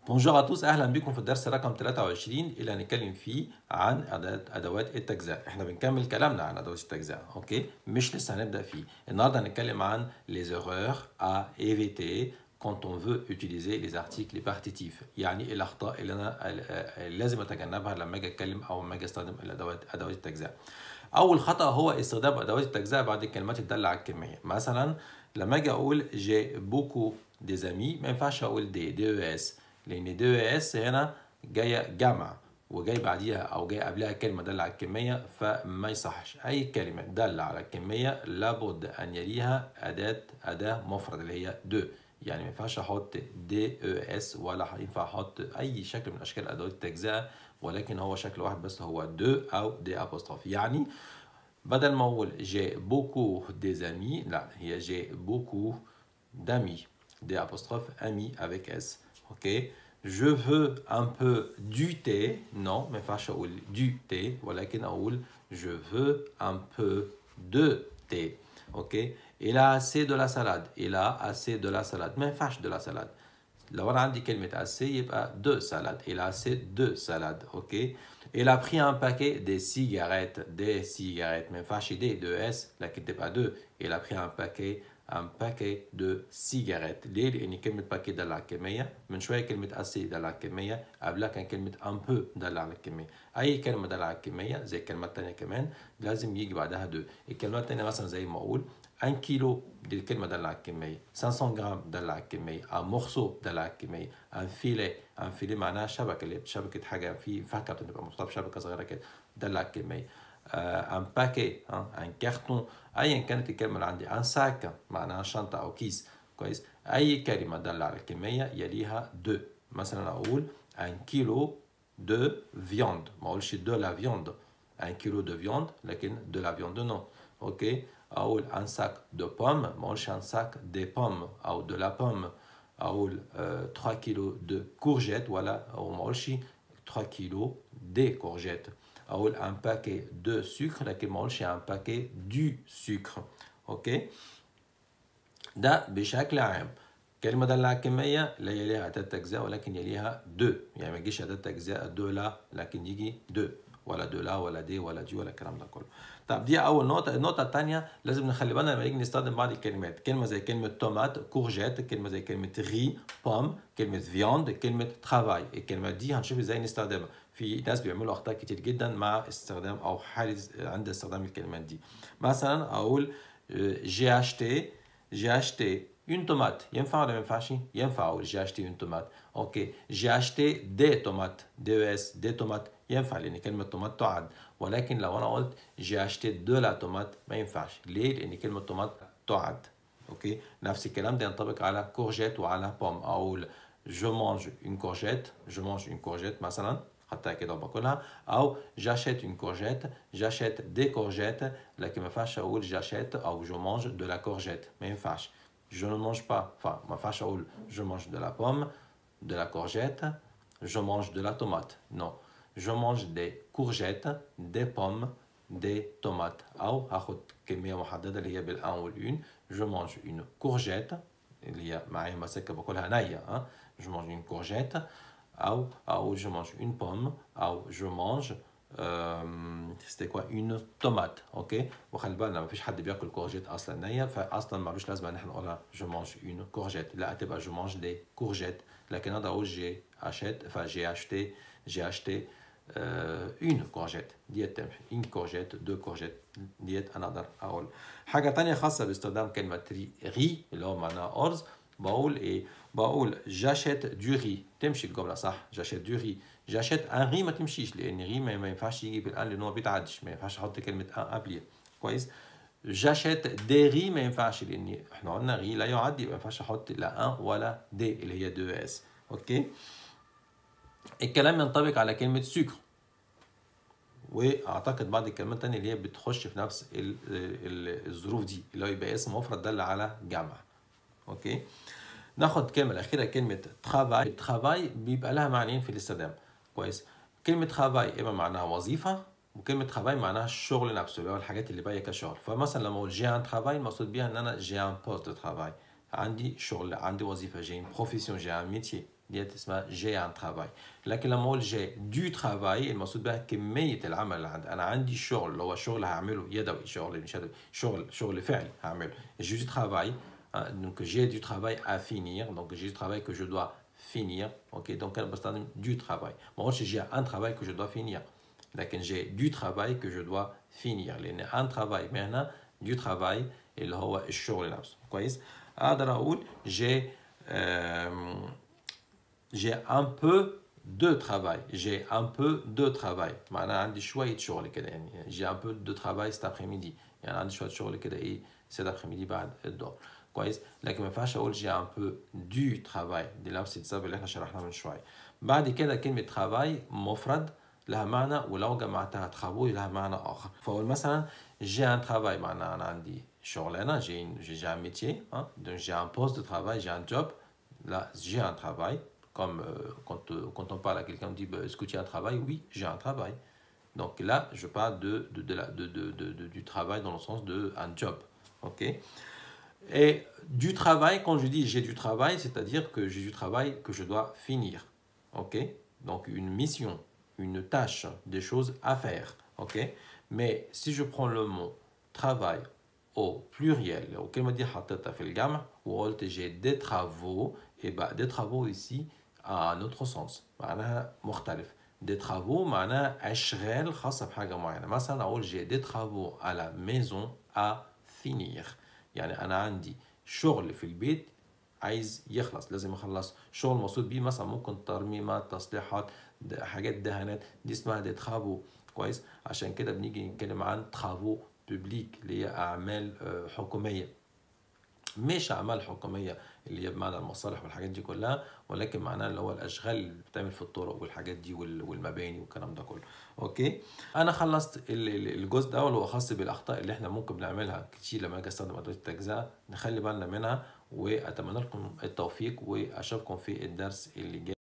بونجور ا توس، اهلا بكم في الدرس رقم 23 اللي هنتكلم فيه عن ادوات التجزئه. احنا بنكمل كلامنا عن ادوات التجزئه، اوكي؟ مش لسه هنبدا فيه. النهارده هنتكلم عن les erreurs à éviter quand on veut utiliser les articles partitifs، يعني الاخطاء اللي انا لازم اتجنبها لما اجي اتكلم او لما اجي استخدم ادوات التجزئه. اول خطا هو استخدام ادوات التجزئه بعد الكلمات الداله على الكميه. مثلا لما اجي اقول j'ai beaucoup des amis، ما ينفعش اقول دي اس، لان دي اس هنا جايه جمع وجاي بعديها او جاي قبلها كلمه داله على الكميه، فما يصحش. اي كلمه داله على الكميه لابد ان يليها اداه مفرد اللي هي دو، يعني ما ينفعش احط دي اس ولا ينفع احط اي شكل من اشكال ادوات التجزئه، ولكن هو شكل واحد بس، هو دو او دي ابوستروف. يعني بدل ما اقول j'ai beaucoup des amis، لا، هي j'ai beaucoup d'amis، des apostrophes amis avec S. Ok. Je veux un peu du thé. Non, ما ينفعش اقول du thé، ولكن اقول je veux un peu de thé. Ok. Il a assez de la salade. Il a assez de la salade. ما ينفعش de la salade. لو انا عندي كلمة assez يبقى de salade. Il a assez de salade. Ok. Il a pris un paquet de cigarettes. Des cigarettes. ما ينفعش de S لكن تبقى de. Il a pris un paquet de cigarettes. ليه؟ لأن كلمة باكي دالة على الكمية، من شوية كلمة أسي دالة على الكمية، قبلها كان كلمة un peu دالة على الكمية. أي كلمة دالة على الكمية زي الكلمات التانية كمان لازم يجي بعدها دو. الكلمات التانية مثلا زي ما أقول 1 كيلو، دي الكلمة دالة على الكمية. 500 جرام دالة على الكمية. un morceau دالة على الكمية. un filet معناها شبكة، اللي شبكة حاجة في فكة بتبقى مرتبطة بشبكة صغيرة كده، دالة على الكمية. un paquet، un carton، ايا كانت الكلمه اللي عندي. ان ساك معناها شنطه او كيس، كويس؟ اي كلمه داله على الكميه يليها دو. مثلا اقول ان كيلو دو فياند، ما اقولش دو لا فياند. ان كيلو دو فياند لكن دو لا فياند نو. اوكي. اقول ان ساك دو بوم، ما اقولش ان ساك دي بوم او دو لا بوم. اقول 3 كيلو دو كورجيت، ولا او ما اقولش 3 كيلو دي كورجيت. أقول un paquet de sucre لكن ما أقولش un paquet du sucre. أوكي. ده بشكل عام. كلمة دالة على الكمية لا يليها أداة تجزئة ولكن يليها دو، يعني ما يجيش أداة تجزئة دو لا، لكن يجي دو، ولا دو لا ولا دي ولا دي ولا الكلام ده كله. طب دي أول نقطة. النقطة الثانية لازم نخلي بالنا لما نيجي نستخدم بعض الكلمات، كلمة زي كلمة تومات كورجيت، كلمة زي كلمة ري بوم، كلمة فياند، كلمة ترافاي. الكلمات دي هنشوف ازاي نستخدمها. في ناس بيعملوا أخطاء كتير جدا مع استخدام أو حالة عند استخدام الكلمات دي. مثلا أقول j'ai acheté une tomate. ينفع ولا ما ينفعش؟ ينفع أقول j'ai acheté une tomate. أوكي. j'ai acheté des tomates. des tomates ينفع لأن كلمة تومات تعد، ولكن لو أنا قلت j'ai acheté de la tomate ما ينفعش. ليه؟ لأن كلمة تومات تعد. أوكي. نفس الكلام ده ينطبق على كورجيت وعلى بوم. أقول je mange une courgette مثلا، حتى كده باكلها. او j'achète une courgette، j'achète des courgettes، لكن ما ينفعش اقول j'achète او je mange de la courgette، ما ينفعش. je ne mange pas، enfin ما ينفعش اقول je mange de la pomme، de la courgette، je mange de la tomate. non، je mange des courgettes، des pommes، des tomates. او هاخد كميه محدده اللي هي بالان والان. je mange une courgette اللي هي معايا مسكه باكلها نيه، je mange une courgette، ou je mange une pomme، ou je mange c'était quoi une tomate. اوكي. وخلي بالنا مفيش حد بياكل كورجيت اصلا نيه، فاصلا ملوش لازمه ان احنا نقولها je mange une courgette، لا تبقى je mange des courgettes. لكن اقدر اقول j'ai j'ai acheté une courgette، ديت تمشي. une courgette، deux courgettes، ديت انا اقدر اقول. حاجه تانية خاصه باستخدام كلمه ري اللي هو معناها ارز، بقول ايه؟ بقول j'achète du riz، تمشي الجمله صح. j'achète du riz. j'achète un riz ما تمشيش، لان riz ما ينفعش يجي بالان لان هو بيتعدش، ما ينفعش احط كلمه ان قبليه. كويس. j'achète des riz ما ينفعش لان احنا قلنا riz لا يعد، يبقى ما ينفعش احط لا ان ولا دي اللي هي دو اس. اوكي. الكلام ينطبق على كلمه سكر، واعتقد بعض الكلمات الثانيه اللي هي بتخش في نفس الظروف دي، اللي هو يبقى اسم مفرد دل على جمع. اوكي. ناخد الكلمة الأخيرة كلمة ترافاي. ترافاي بيبقى لها معنيين في الاستخدام. كويس. كلمة ترافاي إما معناها وظيفة، وكلمة ترافاي معناها الشغل نفسه اللي هو الحاجات اللي باقية كشغل. فمثلا لما أقول جي ان ترافاي المقصود بيها إن أنا جي ان بوست دو ترافاي، عندي شغل، عندي وظيفة، جي ان بروفيسيون، جي ان ميتي. ديت اسمها جي عن ترافاي. لكن لما اقول جي دو ترافاي المقصود بها كميه العمل اللي عندي. انا عندي الشغل اللي هو شغل هعمله يدوي، شغل مش يدوي، شغل فعلي هعمله. جو دو ترافاي donc j'ai du travail à finir, donc j'ai du travail que je dois finir. Ok, donc انا بستخدم du travail. ما اقولش j'ai un travail que je dois finir، لكن j'ai du travail que je dois finir، لان un travail مهنه du travail اللي هو الشغل نفسه. كويس. اقدر اقول j'ai un peu de travail. J'ai un peu de travail. معناها عندي شوية شغل كده يعني. J'ai un peu de travail cet après-midi. يعني عندي شوية شغل كده إيه cet après-midi بعد الظهر. كويس. لكن ما ينفعش أقول j'ai un peu du travail. دي نفس السبب اللي إحنا شرحناه من شوية. بعد كده كلمة travail مفرد لها معنى، ولو جمعتها travaux لها معنى آخر. فأقول مثلا j'ai un travail معناها أنا عندي شغلانة. j'ai un métier. Donc j'ai un poste de travail, j'ai un job. Là, j'ai un travail. Comme quand on parle à quelqu'un, on dit est-ce que tu as un travail? Oui, j'ai un travail. Donc là, je parle du travail dans le sens d'un job. Ok. Et du travail, quand je dis j'ai du travail, c'est-à-dire que j'ai du travail que je dois finir. Ok. Donc une mission, une tâche, des choses à faire. Ok. Mais si je prends le mot travail au pluriel, auquel me dit حطيتها في الجمع وقلت j'ai des travaux, et bah des travaux ici à un autre sens معناها مختلف. des travaux معناها أشغال خاصة بحاجة معينة. مثلا أقول j'ai des travaux à la maison à finir، يعني أنا عندي شغل في البيت عايز يخلص، لازم يخلص. شغل مقصود بيه مثلا ممكن ترميمات، تصليحات، حاجات دهانات، دي اسمها des travaux. كويس. عشان كده بنيجي نتكلم عن travaux publics اللي هي أعمال حكومية، مش أعمال حكومية اللي هي بمعنى المصالح والحاجات دي كلها، ولكن معناها اللي هو الأشغال اللي بتعمل في الطرق والحاجات دي والمباني والكلام ده كله. أوكي. أنا خلصت الجزء ده اللي هو خاص بالأخطاء اللي إحنا ممكن بنعملها كتير لما أجي أستخدم أدوات التجزئة. نخلي بالنا منها، وأتمنى لكم التوفيق، وأشوفكم في الدرس اللي جاي.